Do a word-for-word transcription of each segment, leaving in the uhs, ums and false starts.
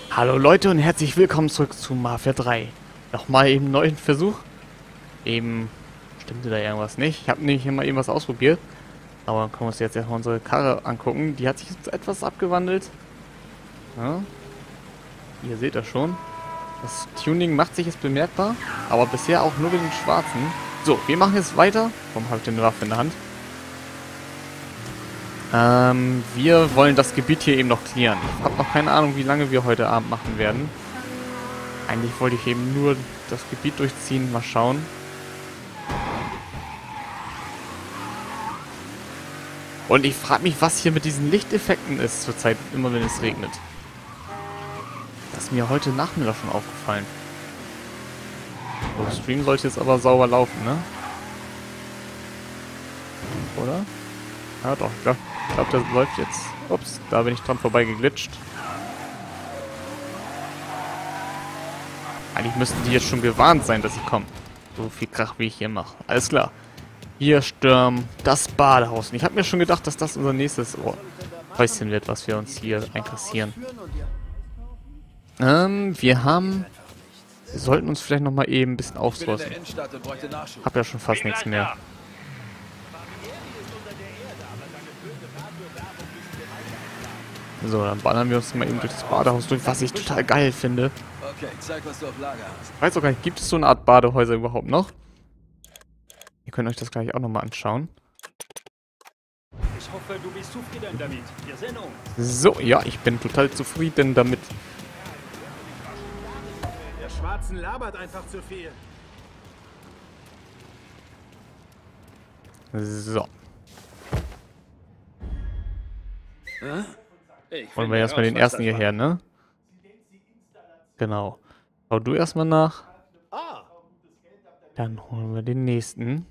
Hallo Leute und herzlich willkommen zurück zu Mafia drei. Nochmal eben einen neuen Versuch. Eben stimmte da irgendwas nicht. Ich habe nämlich immer eben was ausprobiert. Aber dann können wir uns jetzt erstmal unsere Karre angucken. Die hat sich jetzt etwas abgewandelt. Ja. Ihr seht das schon. Das Tuning macht sich jetzt bemerkbar. Aber bisher auch nur mit den schwarzen. So, wir machen jetzt weiter. Warum habe ich denn eine Waffe in der Hand? Ähm, wir wollen das Gebiet hier eben noch clearen. Ich habe noch keine Ahnung, wie lange wir heute Abend machen werden. Eigentlich wollte ich eben nur das Gebiet durchziehen. Mal schauen. Und ich frage mich, was hier mit diesen Lichteffekten ist zurzeit, immer wenn es regnet. Das ist mir heute Nachmittag schon aufgefallen. So, der Stream sollte jetzt aber sauber laufen, ne? Oder? Ja doch, ich glaube, glaub, das läuft jetzt. Ups, da bin ich dran vorbei geglitscht. Eigentlich müssten die jetzt schon gewarnt sein, dass sie kommen. So viel Krach, wie ich hier mache. Alles klar. Hier stürmen das Badehaus. Und ich habe mir schon gedacht, dass das unser nächstes oh, Häuschen wird, was wir uns hier einkassieren. Ähm, wir haben... Wir sollten uns vielleicht nochmal eben ein bisschen aufrüsten. Hab ja schon fast nichts mehr. So, dann ballern wir uns mal eben durch das Badehaus durch, was ich total geil finde. Okay, zeig, was du auf Lager hast. Ich weiß auch gar nicht, gibt es so eine Art Badehäuser überhaupt noch? Ihr könnt euch das gleich auch nochmal anschauen. Ich hoffe, du bist zufrieden damit. Wir sehen uns. So, ja, ich bin total zufrieden damit. Der Schwarzen labert einfach zu viel. So. Hä? Wollen wir erstmal den ersten hierher, ne? Genau. Schau du erstmal nach. Dann holen wir den nächsten.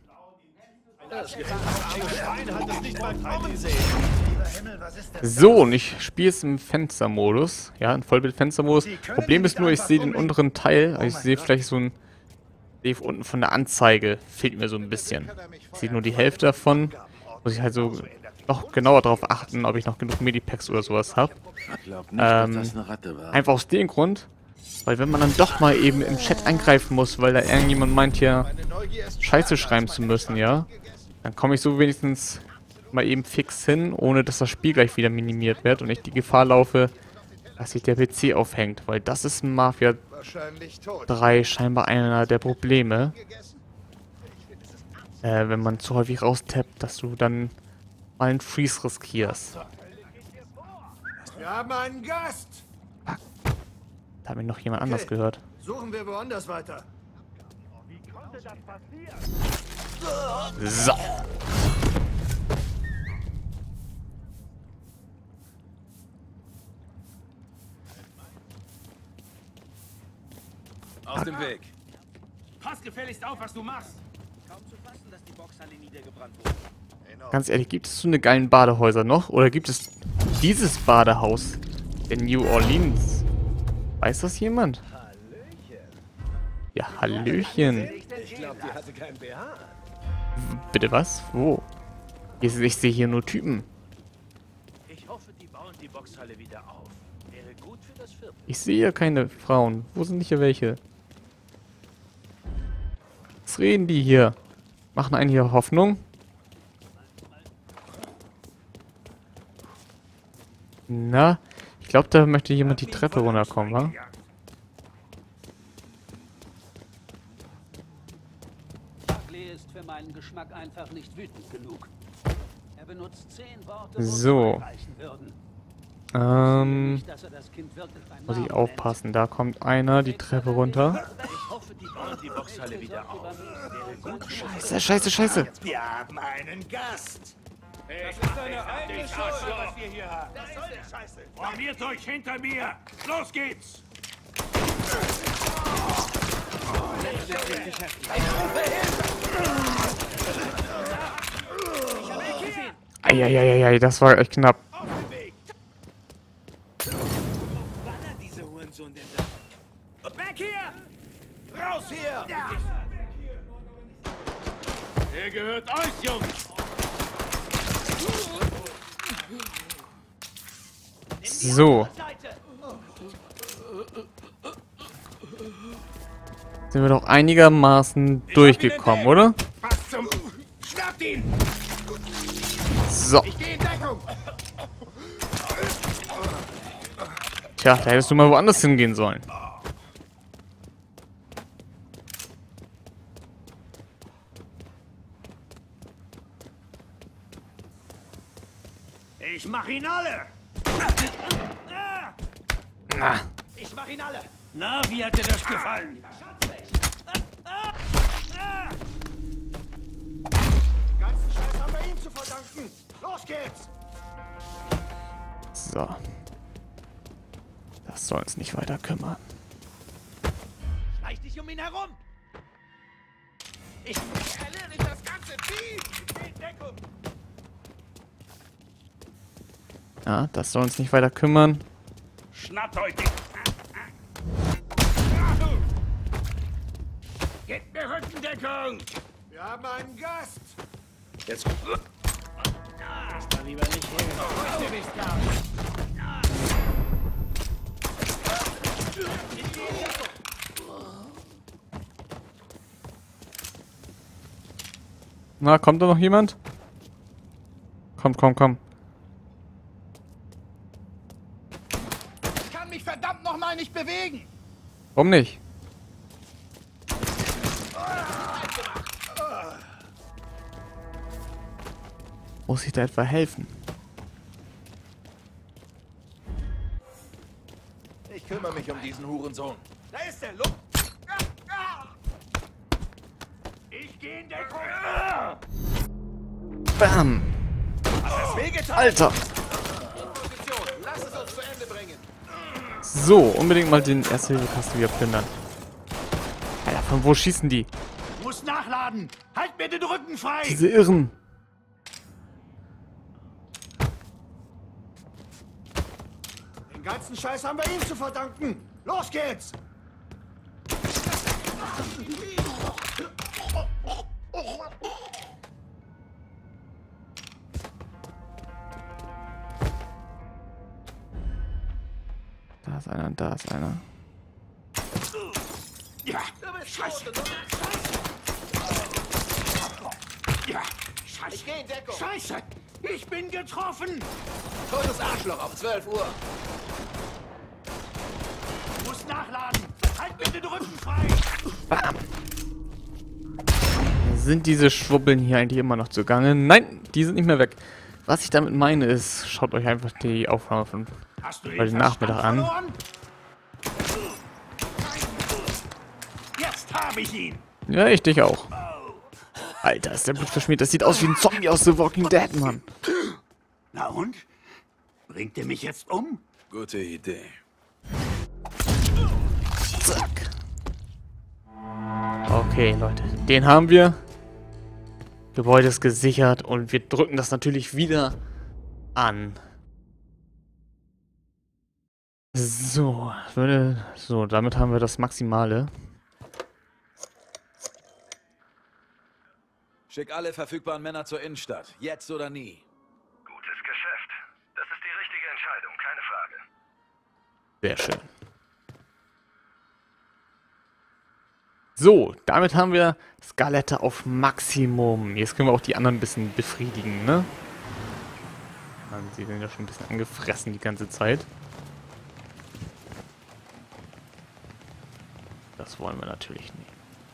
So, und ich spiele es im Fenstermodus. Ja, im Vollbild-Fenstermodus. Problem ist nur, ich sehe den unteren Teil. Also ich sehe vielleicht so ein... Sehe unten von der Anzeige. Fehlt mir so ein bisschen. Ich sehe nur die Hälfte davon. Muss ich halt so noch genauer darauf achten, ob ich noch genug Medipacks oder sowas habe. Ähm, einfach aus dem Grund, weil wenn man dann doch mal eben im Chat eingreifen muss, weil da irgendjemand meint hier Scheiße schreiben zu müssen, ja, dann komme ich so wenigstens mal eben fix hin, ohne dass das Spiel gleich wieder minimiert wird und ich die Gefahr laufe, dass sich der P C aufhängt, weil das ist in Mafia drei scheinbar einer der Probleme, äh, wenn man zu häufig raustappt, dass du dann mal einen Freeze riskierst. Wir haben einen Gast. Da hat mich noch jemand anders gehört. Suchen wir woanders weiter. So. Aus dem Weg. Pass gefälligst auf, was du machst. Kaum zu fassen, dass die Boxhalle niedergebrannt wurde. Ganz ehrlich, gibt es so eine geilen Badehäuser noch? Oder gibt es dieses Badehaus in New Orleans? Weiß das jemand? Ja, Hallöchen. Ich glaube, die hatte kein B H. Bitte was? Wo? Ich, ich sehe hier nur Typen. Ich hoffe, die bauen die Boxhalle wieder auf. Wäre gut für das Viertel. Ich sehe hier keine Frauen. Wo sind hier welche? Was reden die hier? Machen einen hier Hoffnung? Na, ich glaube, da möchte jemand die Treppe runterkommen, wa? Buckley ist für meinen Geschmack einfach nicht wütend genug. Er benutzt zehn Worte, So. die reichen würden. Ähm, Nicht, dass er das Kind wirklich beim muss ich Namen aufpassen. Da kommt einer die Treppe runter. Ich hoffe, die bauen die Boxhalle wieder auf. Wäre gut für Scheiße, scheiße, scheiße. Wir haben einen Gast. Das ist eine alte Scheiße, was wir hier haben. Das soll die Scheiße. Formiert euch hinter mir. Los geht's. Eieieiei, das war echt knapp. Diese Hurensohn denn da? Weg hier! Raus hier! Der gehört euch, Jungs! So. Sind wir doch einigermaßen durchgekommen, oder? Was zum... Schnappt ihn! So. Ich gehe in Deckung! Tja, da hättest du mal woanders hingehen sollen. Ich mach ihn alle! Na, Ich mach ihn alle! Na, wie hat dir das gefallen? Den ganzen Scheiß haben wir ihm zu verdanken! Los geht's! so. Das soll uns nicht weiter kümmern. Schleich dich um ihn herum! Ich erlerne das ganze Team! In Deckung! Ja, das soll uns nicht weiter kümmern. Schnappt euch den... Gebt mir Rückendeckung! Wir haben einen Gast! Jetzt... Lass da lieber nicht hin. Du bist da! Na, kommt da noch jemand? Komm, komm, komm. Ich kann mich verdammt nochmal nicht bewegen! Warum nicht? Muss ich da etwa helfen? Ich kümmere mich um diesen Hurensohn. Da ist er! Luft! Ich gehe in Deckung! Bam! Hat das wehgetan? Alter! Lass es uns zu Ende bringen. So, unbedingt mal den Erste-Hilfe-Kasten wieder plündern. Alter, von wo schießen die? Muss nachladen! Halt mir den Rücken frei! Diese Irren! Den ganzen Scheiß haben wir ihm zu verdanken! Los geht's! Da ist einer, da ist einer. Ja, Scheiße! Ja, Scheiße! Ich gehe in Deckung. Scheiße! Ich bin getroffen! Totes Arschloch auf zwölf Uhr. Muss nachladen! Halt mir den Rücken frei! Bam! Sind diese Schwubbeln hier eigentlich immer noch zugange? Nein, die sind nicht mehr weg. Was ich damit meine ist, schaut euch einfach die Aufnahme von Hast du heute Nachmittag an. verloren? Jetzt habe ich ihn! Ja, ich dich auch. Alter, ist der Blut verschmiert. Das sieht aus wie ein Zombie aus The Walking Dead, Mann. Na und? Bringt ihr mich jetzt um? Gute Idee. Zack. Okay, Leute. Den haben wir. Gebäude ist gesichert und wir drücken das natürlich wieder an. So, würde, so, damit haben wir das Maximale. Schick alle verfügbaren Männer zur Innenstadt. Jetzt oder nie. Gutes Geschäft. Das ist die richtige Entscheidung, keine Frage. Sehr schön. So, damit haben wir Skelette auf Maximum. Jetzt können wir auch die anderen ein bisschen befriedigen, ne? Sie sind ja schon ein bisschen angefressen die ganze Zeit. Das wollen wir natürlich nicht.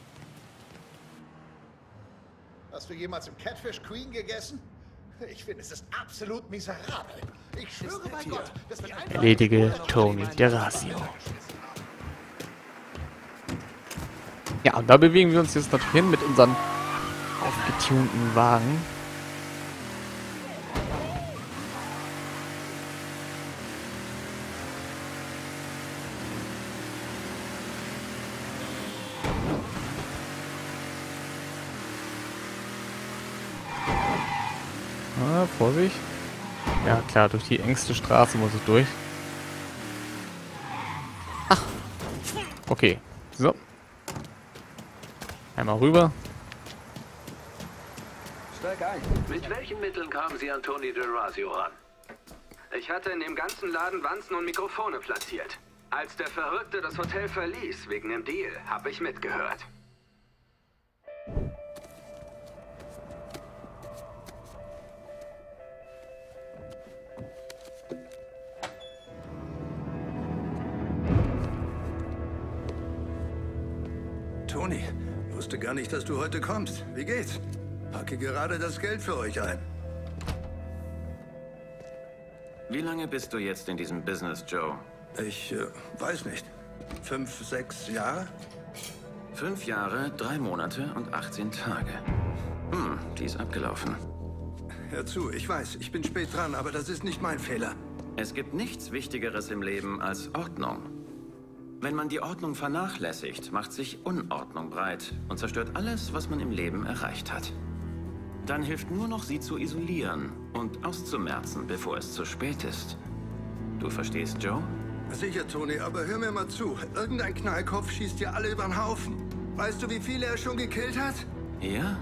Hast du jemals im Catfish Queen gegessen? Ich finde, es ist absolut miserabel. Ich schwöre bei Gott, das wird einfach... Erledige Tony Derasio. Ja, und da bewegen wir uns jetzt noch hin mit unseren aufgetunten Wagen. Ah, Vorsicht. Ja klar, durch die engste Straße muss ich durch. Ach. Okay. So. Einmal rüber. Steig ein. Mit welchen Mitteln kamen Sie an Tony Derasio ran? Ich hatte in dem ganzen Laden Wanzen und Mikrofone platziert. Als der Verrückte das Hotel verließ, wegen dem Deal, habe ich mitgehört. Tony, wusste gar nicht, dass du heute kommst. Wie geht's? Packe gerade das Geld für euch ein. Wie lange bist du jetzt in diesem Business, Joe? Ich äh, weiß nicht. Fünf, sechs Jahre? Fünf Jahre, drei Monate und achtzehn Tage. Hm, die ist abgelaufen. Hör zu, ich weiß, ich bin spät dran, aber das ist nicht mein Fehler. Es gibt nichts Wichtigeres im Leben als Ordnung. Wenn man die Ordnung vernachlässigt, macht sich Unordnung breit und zerstört alles, was man im Leben erreicht hat. Dann hilft nur noch, sie zu isolieren und auszumerzen, bevor es zu spät ist. Du verstehst, Joe? Sicher, Tony, aber hör mir mal zu. Irgendein Knallkopf schießt dir alle über den Haufen. Weißt du, wie viele er schon gekillt hat? Ja?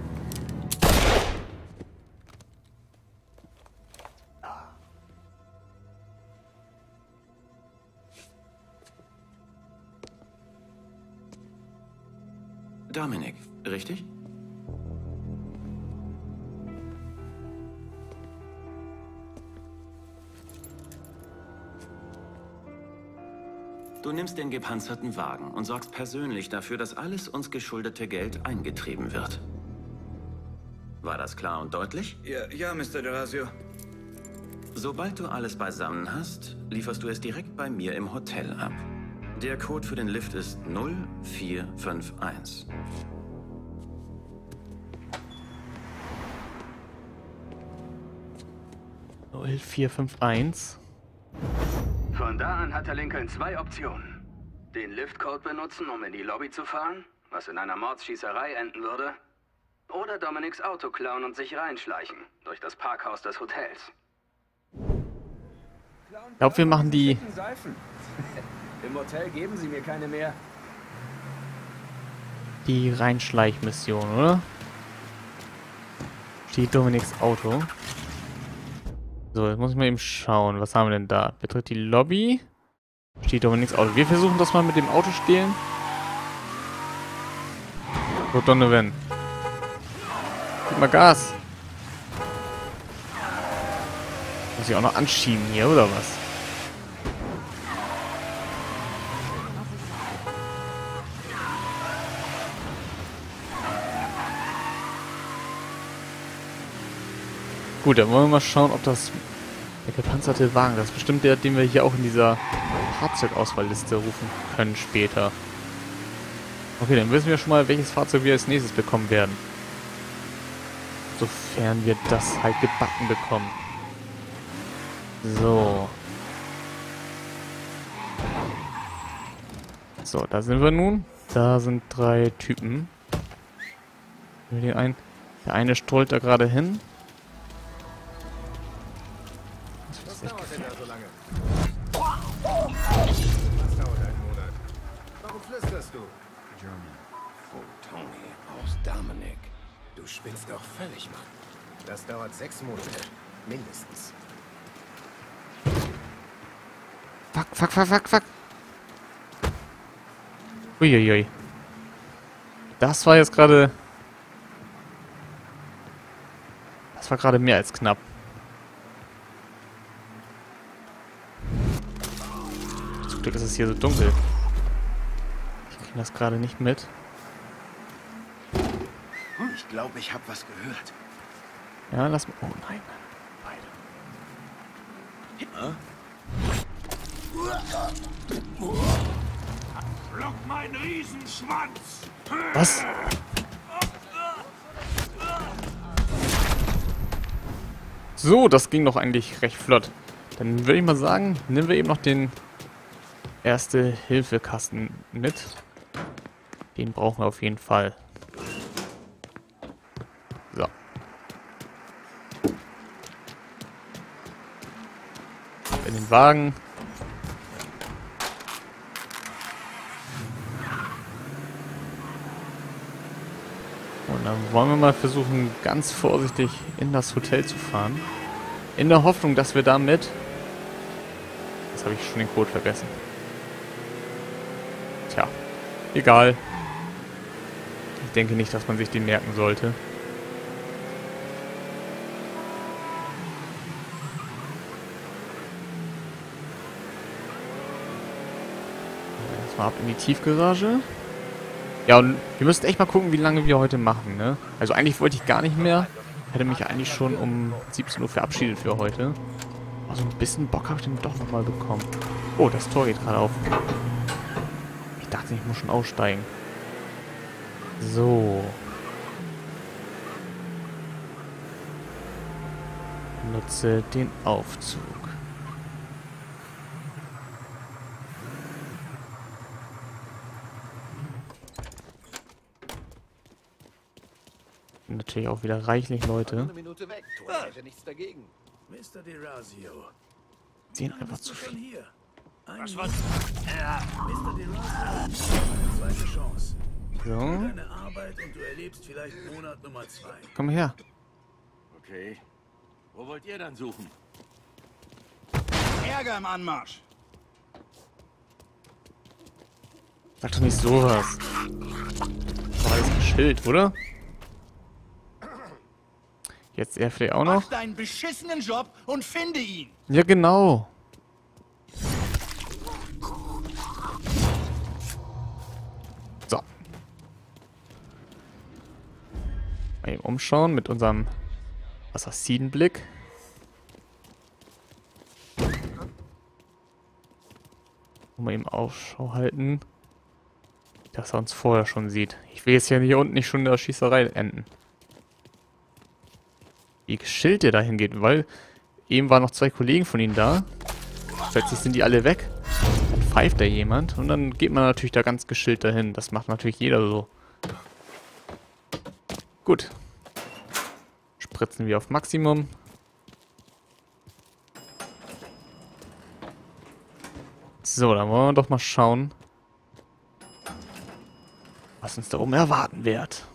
Dominic, richtig? Du nimmst den gepanzerten Wagen und sorgst persönlich dafür, dass alles uns geschuldete Geld eingetrieben wird. War das klar und deutlich? Ja, ja, Mister Derasio. Sobald du alles beisammen hast, lieferst du es direkt bei mir im Hotel ab. Der Code für den Lift ist null vier fünf eins. null vier fünf eins. Von da an hatte Lincoln zwei Optionen. Den Liftcode benutzen, um in die Lobby zu fahren, was in einer Mordsschießerei enden würde. Oder Dominics Auto klauen und sich reinschleichen, durch das Parkhaus des Hotels. Ich glaube, wir machen die... Im Hotel geben sie mir keine mehr. Die Reinschleichmission, oder? Steht Dominics Auto. So, jetzt muss ich mal eben schauen. Was haben wir denn da? Betritt die Lobby. Steht Dominics Auto. Wir versuchen das mal mit dem Auto stehlen. So, Donovan. Gib mal Gas. Muss ich auch noch anschieben hier, oder was? Gut, dann wollen wir mal schauen, ob das der gepanzerte Wagen, das ist bestimmt der, den wir hier auch in dieser Fahrzeugauswahlliste rufen können später. Okay, dann wissen wir schon mal, welches Fahrzeug wir als nächstes bekommen werden. Sofern wir das halt gebacken bekommen. So. So, da sind wir nun. Da sind drei Typen. Den einen, der eine strollt da gerade hin. Was dauert denn da so lange? Was dauert einen Monat? Warum flüsterst du? German. Oh, Tony, aus Dominic. Du spinnst doch völlig, Mann. Das dauert sechs Monate. Mindestens. Fuck, fuck, fuck, fuck, fuck. Uiuiui. Das war jetzt gerade... Das war gerade mehr als knapp. Zum Glück ist es hier so dunkel. Ich kriege das gerade nicht mit. Ich glaube, ich habe was gehört. Ja, lass mal... Oh nein. Beide. Schluck meinen Riesenschwanz! Was? So, das ging doch eigentlich recht flott. Dann würde ich mal sagen, nehmen wir eben noch den Erste-Hilfe-Kasten mit. Den brauchen wir auf jeden Fall. So. In den Wagen. Und dann wollen wir mal versuchen, ganz vorsichtig in das Hotel zu fahren. In der Hoffnung, dass wir damit... Jetzt habe ich schon den Code vergessen. Egal. Ich denke nicht, dass man sich den merken sollte. Jetzt mal ab in die Tiefgarage. Ja, und wir müssen echt mal gucken, wie lange wir heute machen, ne? Also eigentlich wollte ich gar nicht mehr. Hätte mich eigentlich schon um siebzehn Uhr verabschiedet für heute. Also ein bisschen Bock habe ich dann doch nochmal bekommen. Oh, das Tor geht gerade auf. Ich dachte, ich muss schon aussteigen. So. Nutze den Aufzug. Natürlich auch wieder reichlich Leute. Eine Minute weg. Tor hätte nichts dagegen. Mister DeRazio. Sehen einfach zu viel. Hier. Was was? Ja. Mister DeRazio. Eine zweite Chance. So. Deine Arbeit und du erlebst vielleicht Monat Nummer zwei. Komm her. Okay. Wo wollt ihr dann suchen? Ärger im Anmarsch. Sag doch nicht sowas. Das war jetzt ein Schild, oder? Jetzt er vielleicht auch noch. Mach deinen beschissenen Job und finde ihn. Ja, genau. So. Mal eben umschauen mit unserem Assassinenblick. Mal eben Ausschau halten, dass er uns vorher schon sieht. Ich will jetzt ja hier unten nicht schon in der Schießerei enden. Wie geschillt der dahin geht, weil eben waren noch zwei Kollegen von ihnen da. Plötzlich sind die alle weg. Dann pfeift da jemand und dann geht man natürlich da ganz geschillt dahin. Das macht natürlich jeder so. Gut. Spritzen wir auf Maximum. So, dann wollen wir doch mal schauen, was uns da oben erwarten wird.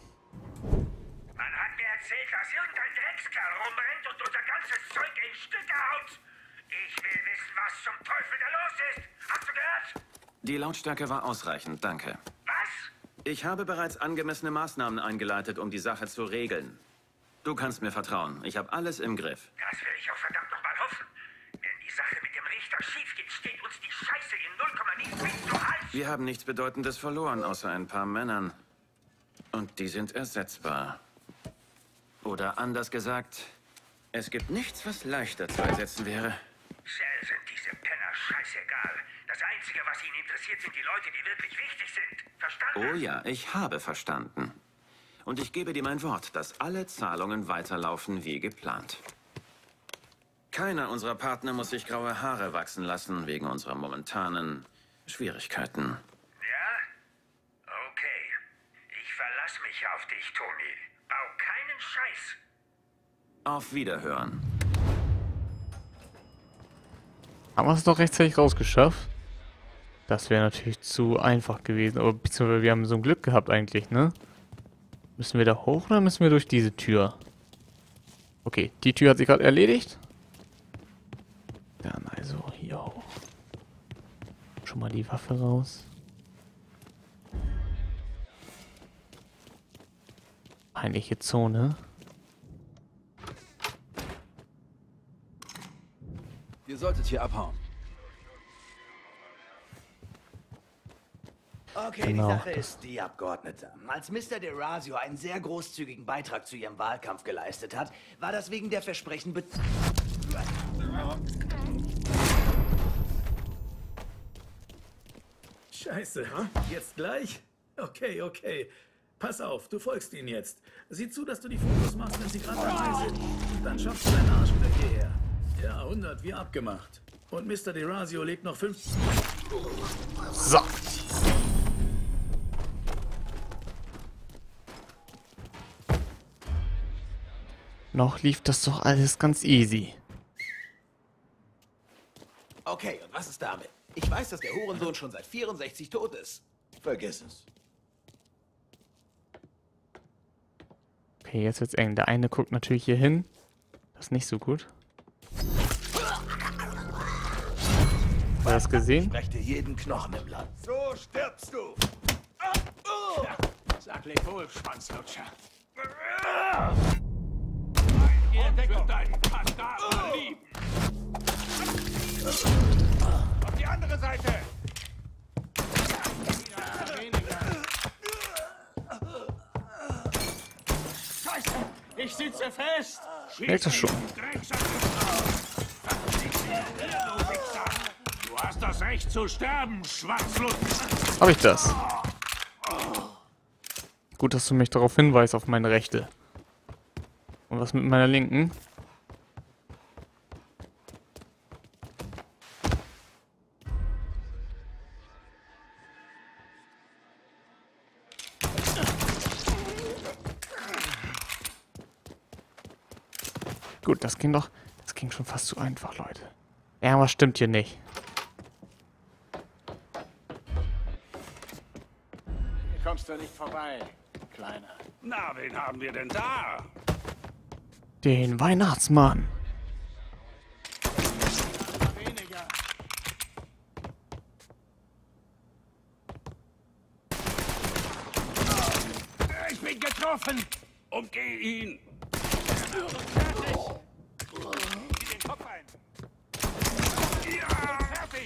Die Lautstärke war ausreichend, danke. Was? Ich habe bereits angemessene Maßnahmen eingeleitet, um die Sache zu regeln. Du kannst mir vertrauen. Ich habe alles im Griff. Das will ich auch verdammt nochmal hoffen. Wenn die Sache mit dem Richter schief geht, steht uns die Scheiße in null Komma nichts zu Hals. Wir haben nichts Bedeutendes verloren, außer ein paar Männern. Und die sind ersetzbar. Oder anders gesagt, es gibt nichts, was leichter zu ersetzen wäre. Shell sind diese Penner scheißegal. Das Einzige, was ihnen interessiert, sind die Leute, die wirklich wichtig sind. Verstanden? Oh ja, ich habe verstanden. Und ich gebe dir mein Wort, dass alle Zahlungen weiterlaufen wie geplant. Keiner unserer Partner muss sich graue Haare wachsen lassen, wegen unserer momentanen Schwierigkeiten. Ja? Okay. Ich verlasse mich auf dich, Toni. Bau keinen Scheiß. Auf Wiederhören. Haben wir es doch rechtzeitig rausgeschafft? Das wäre natürlich zu einfach gewesen. Aber beziehungsweise wir haben so ein Glück gehabt eigentlich, ne? Müssen wir da hoch oder müssen wir durch diese Tür? Okay, die Tür hat sich gerade erledigt. Dann also hier hoch. Schon mal die Waffe raus. Peinliche Zone. Ihr solltet hier abhauen. Okay, Genau, die Sache das- ist die, Abgeordnete. Als Mister DeRazio einen sehr großzügigen Beitrag zu ihrem Wahlkampf geleistet hat, war das wegen der Versprechen be... Scheiße, jetzt gleich? Okay, okay. Pass auf, du folgst ihnen jetzt. Sieh zu, dass du die Fotos machst, wenn sie gerade dabei sind. Und dann schaffst du deinen Arsch wieder hierher. Ja, hundert, wie abgemacht. Und Mister DeRazio legt noch fünf... So. Noch lief das doch alles ganz easy. Okay, und was ist damit? Ich weiß, dass der Hurensohn schon seit vierundsechzig tot ist. Vergiss es. Okay, jetzt wird's eng. Der eine guckt natürlich hier hin. Das ist nicht so gut. War das gesehen? Ich brech dir jeden Knochen im Land. So stirbst du. Sag Lecol, Schwanzlutscher. Ihr wird deinen Kastar lieben. Auf die andere Seite. Scheiße, ich sitze fest. Merkt das schon. Du hast das Recht zu sterben, Schwanzlutscher. Hab ich das? Gut, dass du mich darauf hinweist, auf meine Rechte. Und was mit meiner Linken? Gut, das ging doch... Das ging schon fast zu einfach, Leute. Ja, was stimmt hier nicht? Hier kommst du nicht vorbei, Kleiner. Na, wen haben wir denn da? Den Weihnachtsmann. Weniger. Ich bin getroffen. Umgeh ihn. Fertig. Zieh den Kopf ein. Ja, fertig.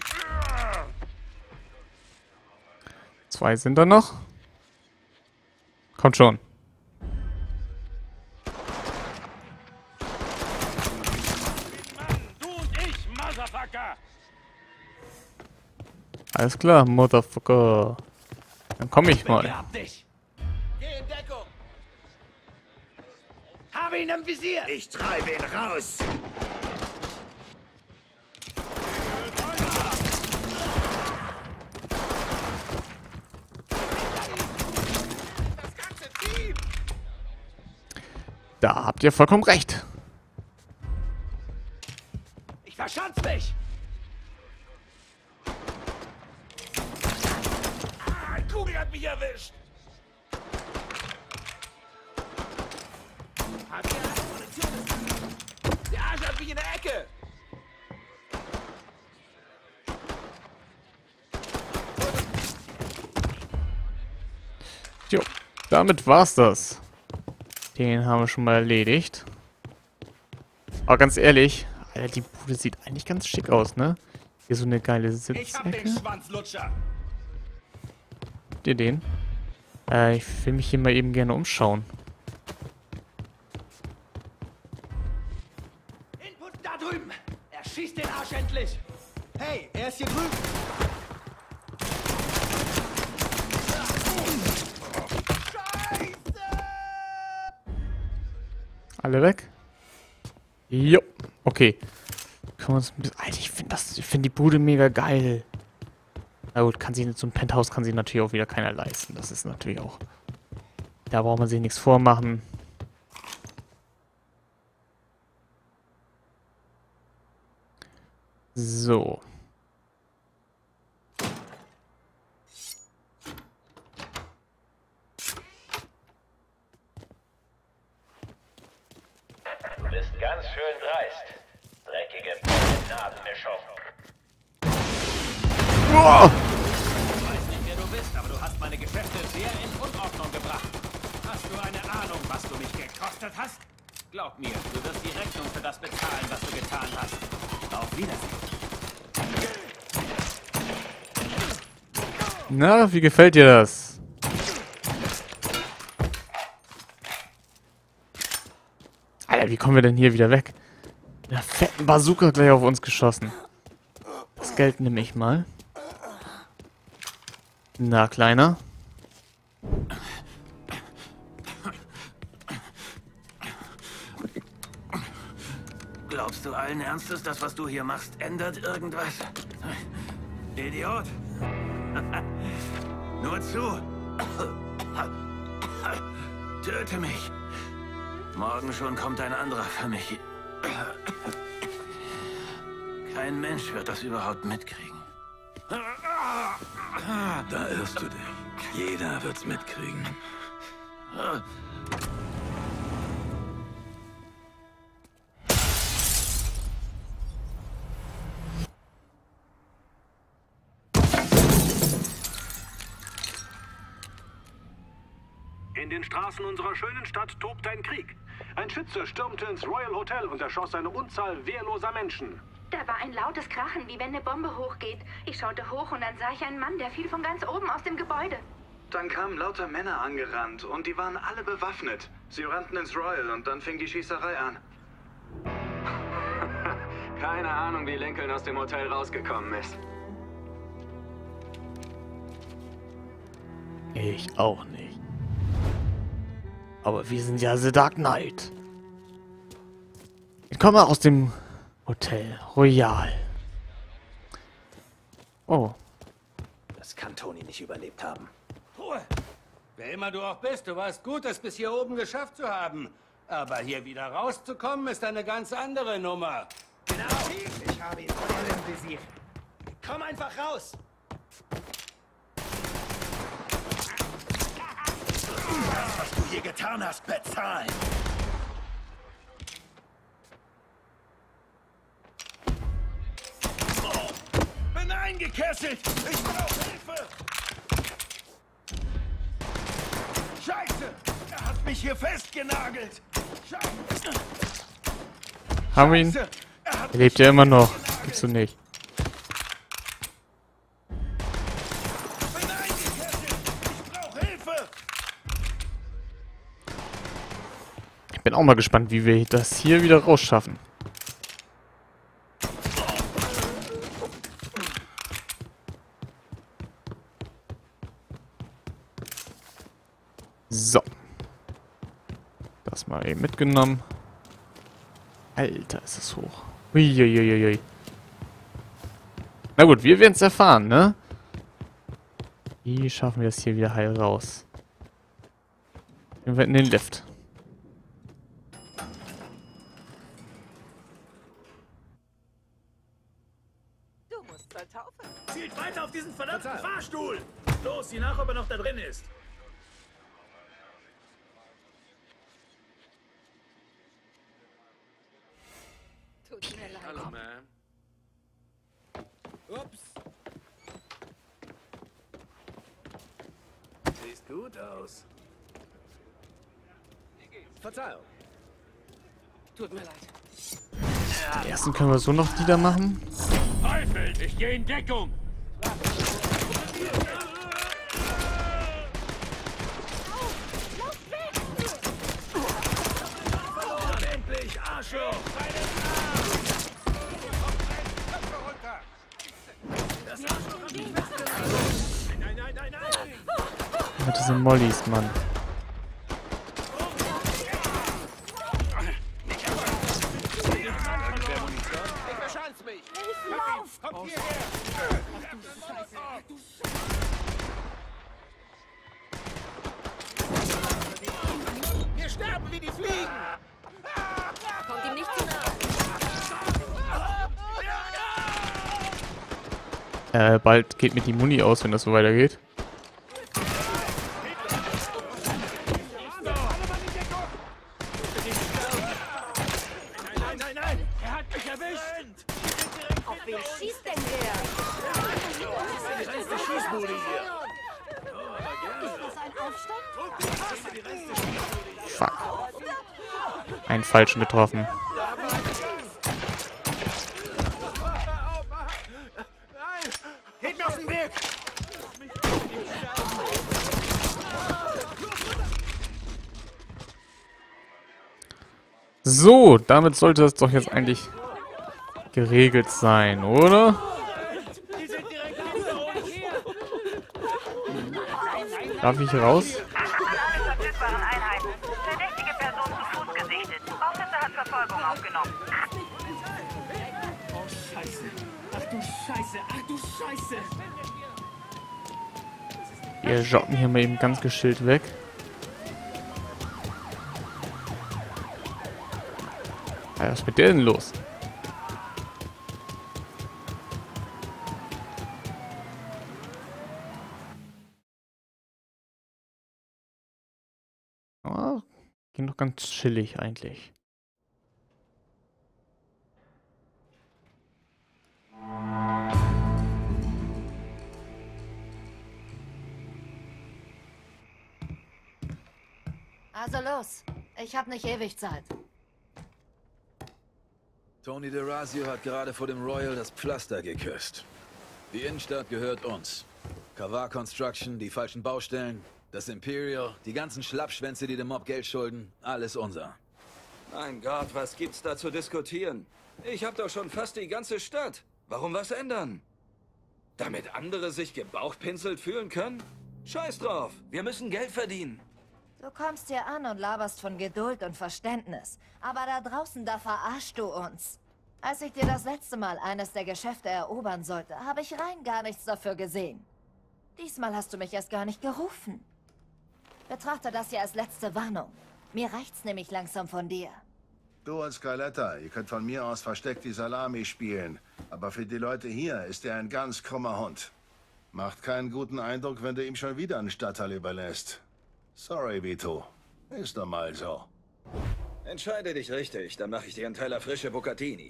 Zwei sind da noch. Kommt schon. Du und ich, Motherfucker. Alles klar, Motherfucker. Dann komm ich mal. Hab dich. Geh in Deckung. Habe ihn im Visier. Ich treibe ihn raus. Da habt ihr vollkommen recht. Ich verschanz mich. Ah, die Kugel hat mich erwischt. Hat der Munition? Der Arsch hat mich in der Ecke. Jo, damit war's das. Den haben wir schon mal erledigt. Aber ganz ehrlich, Alter, die Bude sieht eigentlich ganz schick aus, ne? Hier so eine geile Ich hab den Sitzecke. Schwanzlutscher. Habt ihr den? Äh, ich will mich hier mal eben gerne umschauen. Input da drüben. Er schießt den Arsch endlich. Hey, er ist hier drüben. Alle weg? Jo, okay. Können wir uns ein bisschen... Alter, ich finde das... Ich finde die Bude mega geil. Na gut, kann sich so ein Penthouse kann sich natürlich auch wieder keiner leisten. Das ist natürlich auch... Da braucht man sich nichts vormachen. So. Du bist ganz schön dreist. Dreckige Nasenmischung. Wow. Ich weiß nicht, wer du bist, aber du hast meine Geschäfte sehr in Unordnung gebracht. Hast du eine Ahnung, was du mich gekostet hast? Glaub mir, du wirst die Rechnung für das bezahlen, was du getan hast. Auf Wiedersehen. Na, wie gefällt dir das? Alter, wie kommen wir denn hier wieder weg? Mit einer fetten Bazooka gleich auf uns geschossen. Das Geld nehme ich mal. Na, Kleiner. Glaubst du allen Ernstes, das, was du hier machst, ändert irgendwas? Idiot! Nur zu! Töte mich! Morgen schon kommt ein anderer für mich. Kein Mensch wird das überhaupt mitkriegen. Da irrst du dich. Jeder wird's mitkriegen. den Straßen unserer schönen Stadt tobt ein Krieg. Ein Schütze stürmte ins Royal Hotel und erschoss eine Unzahl wehrloser Menschen. Da war ein lautes Krachen, wie wenn eine Bombe hochgeht. Ich schaute hoch und dann sah ich einen Mann, der fiel von ganz oben aus dem Gebäude. Dann kamen lauter Männer angerannt und die waren alle bewaffnet. Sie rannten ins Royal und dann fing die Schießerei an. Keine Ahnung, wie Lincoln aus dem Hotel rausgekommen ist. Ich auch nicht. Aber wir sind ja The Dark Knight. Ich komme aus dem Hotel Royal. Oh. Das kann Tony nicht überlebt haben. Ruhe! Wer immer du auch bist, du warst gut, es bis hier oben geschafft zu haben. Aber hier wieder rauszukommen, ist eine ganz andere Nummer. Genau! Ich habe ihn voll im Visier. Komm einfach raus! Das, was du hier getan hast, bezahlen! Oh, bin eingekesselt! Ich brauche Hilfe! Scheiße! Er hat mich hier festgenagelt! Scheiße! Haben wir ihn? Er lebt ja immer noch. Gibst du nicht. Ich bin auch mal gespannt, wie wir das hier wieder rausschaffen. So. Das mal eben mitgenommen. Alter, ist es hoch. Uiuiuiui. Na gut, wir werden es erfahren, ne? Wie schaffen wir es hier wieder heil raus? Wir werden in den Lift. Du musst zur Taufe. Zielt weiter auf diesen verdammten Fahrstuhl! Los, sieh nach, ob er noch da drin ist. Tut mir leid. Hallo, Ma'am. Ups. Siehst gut aus. Verzeihung. Tut mir leid. Den ersten können wir so noch wieder machen. Teufel, ich gehe in Deckung. Endlich, Arschloch! Das Arschloch hat mich festgenommen! Nein, nein, nein, nein! Mit diesen Mollys, Mann. Kommt hierher! Ach du Scheiße! Ach du Scheiße! Wir sterben wie die Fliegen! Kommt ihm nicht zu Äh, bald geht mir die Muni aus, wenn das so weitergeht. Nein, nein, nein! Er hat mich erwischt! Auf wen schießt denn der? Die reinste Schießbude hier! Ist das ein Aufstand? Fuck. Einen falschen getroffen. Geht mir aus dem Weg! So, damit sollte das doch jetzt eigentlich geregelt sein, oder? Darf ich raus? Verfügbaren Einheiten. Verdächtige Person zu Fuß gesichtet. Officer hat Verfolgung aufgenommen. Oh, Scheiße! Ach du Scheiße! Ach du Scheiße! Wir joggen hier mal eben ganz geschillt weg. Ja, was ist mit der denn los? Oh, ging doch ganz chillig eigentlich. Also los. Ich habe nicht ewig Zeit. Tony DeRazio hat gerade vor dem Royal das Pflaster geküsst. Die Innenstadt gehört uns. Kavar Construction, die falschen Baustellen, das Imperial, die ganzen Schlappschwänze, die dem Mob Geld schulden, alles unser. Mein Gott, was gibt's da zu diskutieren? Ich hab doch schon fast die ganze Stadt. Warum was ändern? Damit andere sich gebauchpinselt fühlen können? Scheiß drauf, wir müssen Geld verdienen. Du kommst hier an und laberst von Geduld und Verständnis. Aber da draußen, da verarschst du uns. Als ich dir das letzte Mal eines der Geschäfte erobern sollte, habe ich rein gar nichts dafür gesehen. Diesmal hast du mich erst gar nicht gerufen. Betrachte das hier als letzte Warnung. Mir reicht's nämlich langsam von dir. Du und Scaletta, ihr könnt von mir aus versteckt die Salami spielen. Aber für die Leute hier ist er ein ganz krummer Hund. Macht keinen guten Eindruck, wenn du ihm schon wieder einen Stadtteil überlässt. Sorry, Vito. Ist doch mal so. Entscheide dich richtig, dann mache ich dir einen Teller frische Bucatini.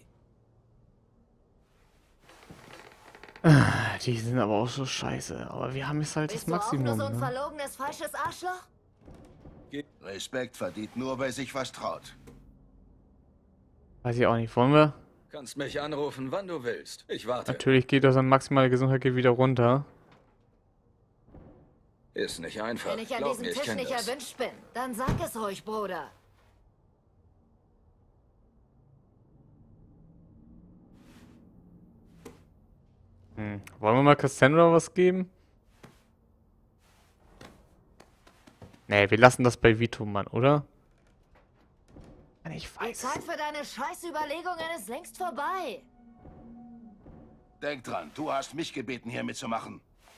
Ah, die sind aber auch so scheiße. Aber wir haben jetzt halt Bist das Maximum. Du auch nur so ein Ne? verlogenes, falsches Arschloch? Respekt verdient nur, wer sich was traut. Weiß ich auch nicht. Wollen wir? Kannst mich anrufen, wann du willst. Ich warte. Natürlich geht das an maximale Gesundheit geht wieder runter. Ist nicht einfach. Wenn ich an Glaub diesem mir, ich Tisch kenn nicht das. erwünscht bin, dann sag es ruhig, Bruder. Hm. Wollen wir mal Cassandra was geben? Nee, wir lassen das bei Vito, Mann, oder? Ich Die Zeit für deine Scheißüberlegungen ist längst vorbei. Denk dran, du hast mich gebeten, hier mitzumachen.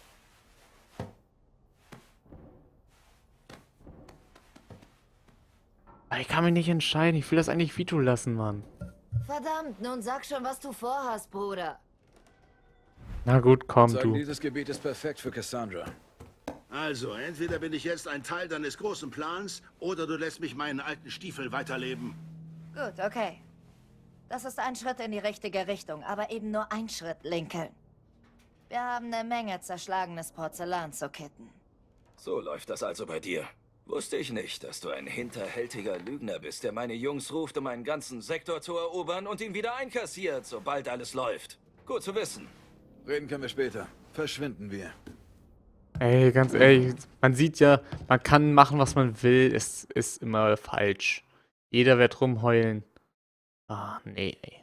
Ich kann mich nicht entscheiden. Ich will das eigentlich Vito lassen, Mann. Verdammt, nun sag schon, was du vorhast, Bruder. Na gut, komm, Sagen, du. dieses Gebiet ist perfekt für Cassandra. Also, entweder bin ich jetzt ein Teil deines großen Plans, oder du lässt mich meinen alten Stiefel weiterleben. Gut, okay. Das ist ein Schritt in die richtige Richtung, aber eben nur ein Schritt, Lincoln. Wir haben eine Menge zerschlagenes Porzellan zu kitten. So läuft das also bei dir. Wusste ich nicht, dass du ein hinterhältiger Lügner bist, der meine Jungs ruft, um einen ganzen Sektor zu erobern und ihn wieder einkassiert, sobald alles läuft. Gut zu wissen. Reden können wir später. Verschwinden wir. Ey, ganz ehrlich, man sieht ja, man kann machen, was man will, es ist immer falsch. Jeder wird rumheulen. Ah, nee, ey.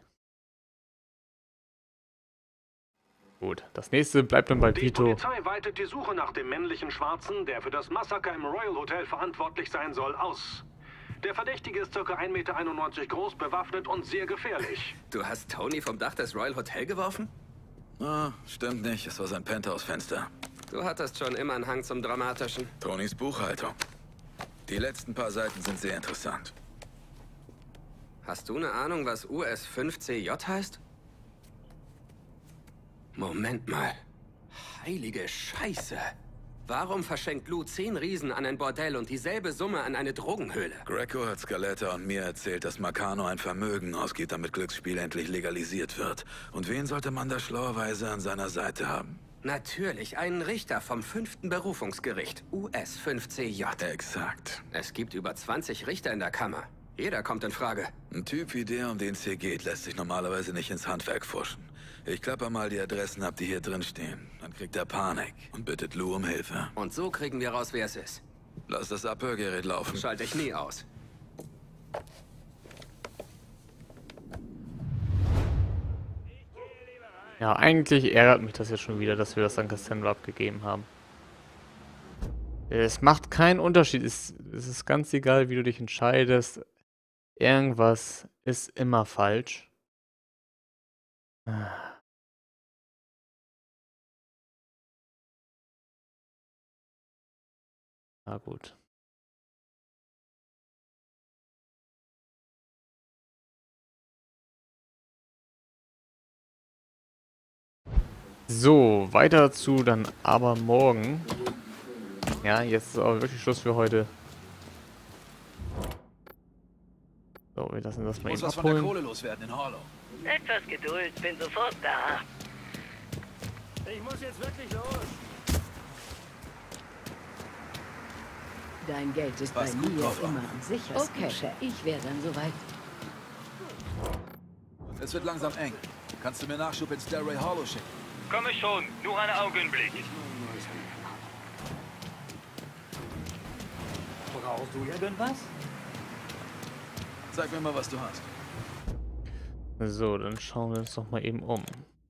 Gut, das nächste bleibt dann bei Die Vito. Polizei weitet die Suche nach dem männlichen Schwarzen, der für das Massaker im Royal Hotel verantwortlich sein soll, aus. Der Verdächtige ist ca. ein Meter einundneunzig groß, bewaffnet und sehr gefährlich. Du hast Tony vom Dach des Royal Hotel geworfen? Ah, stimmt nicht. Es war sein Penthouse-Fenster. Du hattest schon immer einen Hang zum Dramatischen. Tonys Buchhaltung. Die letzten paar Seiten sind sehr interessant. Hast du eine Ahnung, was U S fünf C J heißt? Moment mal. Heilige Scheiße. Warum verschenkt Lou zehn Riesen an ein Bordell und dieselbe Summe an eine Drogenhöhle? Greco hat Scaletta und mir erzählt, dass Marcano ein Vermögen ausgeht, damit Glücksspiel endlich legalisiert wird. Und wen sollte man da schlauerweise an seiner Seite haben? Natürlich, einen Richter vom fünften Berufungsgericht, U S fünf C J. Exakt. Es gibt über zwanzig Richter in der Kammer. Jeder kommt in Frage. Ein Typ wie der, um den es hier geht, lässt sich normalerweise nicht ins Handwerk pfuschen. Ich klapper mal die Adressen ab, die hier drin stehen. Dann kriegt er Panik und bittet Lou um Hilfe. Und so kriegen wir raus, wer es ist. Lass das Abhörgerät laufen. Schalte ich nie aus. Ja, eigentlich ärgert mich das jetzt schon wieder, dass wir das an Cassandra abgegeben haben. Es macht keinen Unterschied. Es, es ist ganz egal, wie du dich entscheidest. Irgendwas ist immer falsch. Na gut. So, weiter zu dann aber morgen. Ja, jetzt ist aber wirklich Schluss für heute. So, wir lassen das mal Muss eben was von der abholen. Kohle loswerden in Harlow. Etwas Geduld, bin sofort da. Ich muss jetzt wirklich los. Dein Geld ist Pass bei gut mir drauf auf. immer am sichersten. Okay, Chef. Ich wäre dann soweit. Es wird langsam eng. Kannst du mir Nachschub in Stairway Hollow schicken? Komme schon, nur einen Augenblick. Brauchst du irgendwas? Zeig mir mal, was du hast. So, dann schauen wir uns doch mal eben um.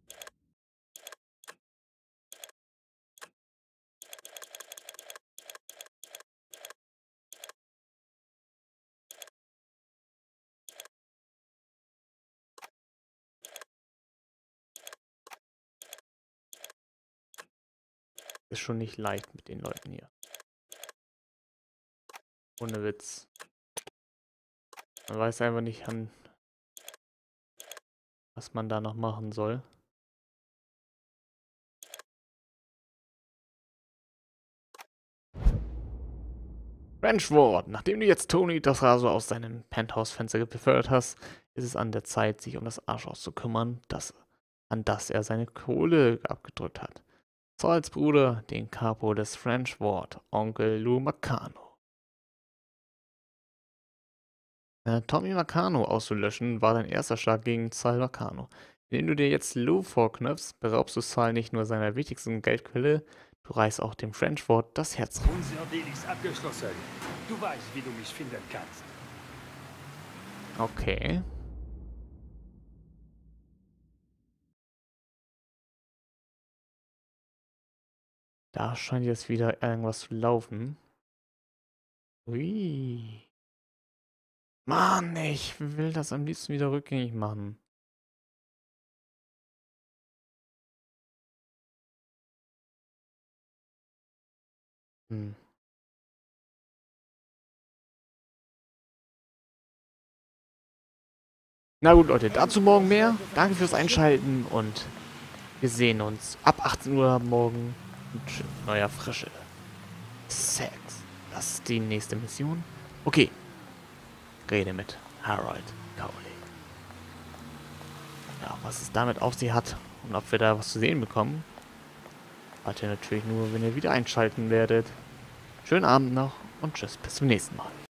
Ist schon nicht leicht mit den Leuten hier. Ohne Witz. Man weiß einfach nicht, an was man da noch machen soll. Frenchwood, nachdem du jetzt Tony das Raso aus seinem Penthouse-Fenster befördert hast, ist es an der Zeit, sich um das Arschhaus zu kümmern, das, an das er seine Kohle abgedrückt hat. Sauls Bruder, den Capo des Frenchwood, Onkel Lou Marcano. Äh, Tommy Marcano auszulöschen, war dein erster Schlag gegen Sal Marcano. Indem du dir jetzt Lou vorknöpfst, beraubst du Sal nicht nur seiner wichtigsten Geldquelle, du reißt auch dem Frenchwood das Herz raus. Unser Deal ist abgeschlossen. Du weißt, wie du mich finden kannst. Okay. Da scheint jetzt wieder irgendwas zu laufen. Ui. Mann, ich will das am liebsten wieder rückgängig machen. Hm. Na gut, Leute, dazu morgen mehr. Danke fürs Einschalten und wir sehen uns ab achtzehn Uhr morgen mit neuer Frische. Sex. Das ist die nächste Mission. Okay. Rede mit Harold Cowley. Ja, was es damit auf sich hat und ob wir da was zu sehen bekommen, erfahrt ihr natürlich nur, wenn ihr wieder einschalten werdet. Schönen Abend noch und tschüss, bis zum nächsten Mal.